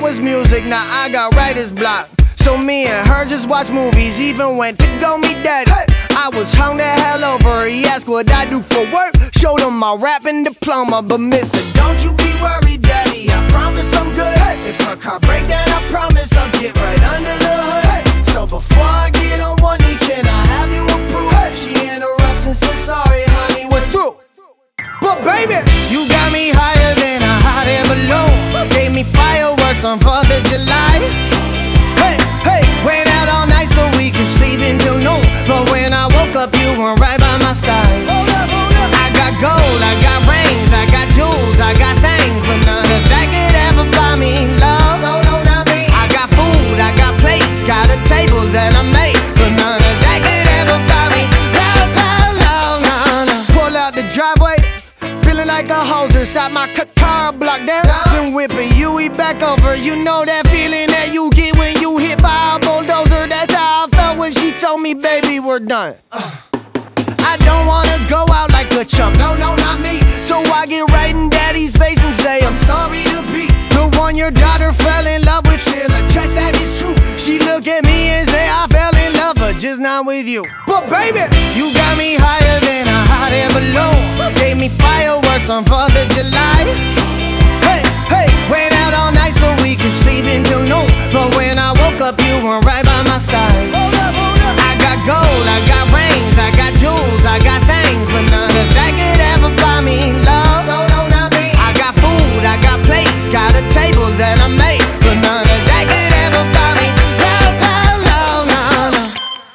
was music, now I got writer's block. So me and her just watch movies, even went to go meet daddy. I was hung the hell over, he asked what I do for work. Showed him my rapping diploma, but mister, don't you be worried, daddy, I promise I'm good. If her car break down, I promise I'll get right under the hood. So before I get on one knee, can I have you approve? She interrupts and says, sorry honey, we're through. But baby, you got me higher than a hot air balloon. Gave me fireworks on 4th of July. Hey, went out all night so we could sleep until noon. But when I woke up, you weren't right by my side. I got gold, I got rings, I got jewels, I got things, but none of that could ever buy me love. I got food, I got plates, got a table that I made, but none of that could ever buy me love. Pull out the driveway, feeling like a hoser, stop my car block down. Been whipping Yui back over, you know that feeling that you get when you hit by a bulldozer. That's how I felt when she told me, baby, we're done. I don't wanna go out like a chump, no, not me. So I get right in daddy's face and say, I'm sorry to be the one your daughter fell in love with. She'll attest that it's true. She look at me and say, I fell in love, but just not with you. But baby, you got me higher than a hot air balloon. Gave me fireworks on 4th of July. Hey, went out all night so we could sleep until noon. But when I woke up, you weren't right by my side. I got gold, I got rings, I got jewels, I got things, but none of that could ever buy me love. I got food, I got plates, got a table that I made, but none of that could ever buy me love.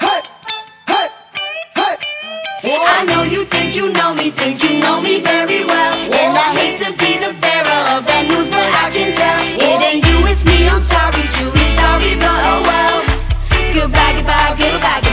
Hey. I know you think you know me very well. And I hate to be the bearer of that news, but I can tell it ain't you, it's me. I'm sorry, truly sorry, but oh well. Goodbye, goodbye, goodbye.